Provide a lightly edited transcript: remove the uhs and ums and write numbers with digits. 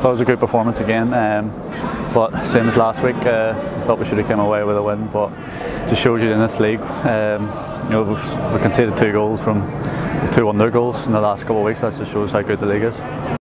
thought it was a good performance again, but same as last week, I thought we should have come away with a win, but it just shows you in this league, you know, we conceded 2 goals from 2 under goals in the last couple of weeks. That just shows how good the league is.